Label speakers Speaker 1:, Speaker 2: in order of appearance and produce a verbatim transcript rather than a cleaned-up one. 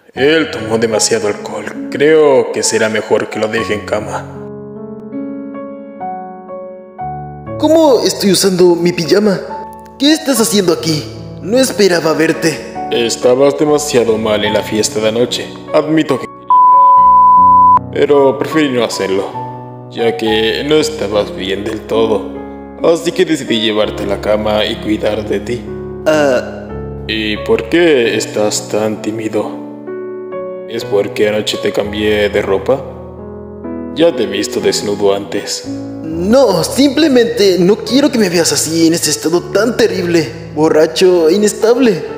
Speaker 1: Él tomó demasiado alcohol. Creo que será mejor que lo deje en cama.
Speaker 2: ¿Cómo estoy usando mi pijama? ¿Qué estás haciendo aquí? No esperaba verte.
Speaker 1: Estabas demasiado mal en la fiesta de anoche. Admito que... pero preferí no hacerlo, ya que no estabas bien del todo. Así que decidí llevarte a la cama y cuidar de ti.
Speaker 2: Ah...
Speaker 1: ¿Y por qué estás tan tímido? ¿Es porque anoche te cambié de ropa? Ya te he visto desnudo antes.
Speaker 2: No, simplemente no quiero que me veas así en ese estado tan terrible, borracho e inestable.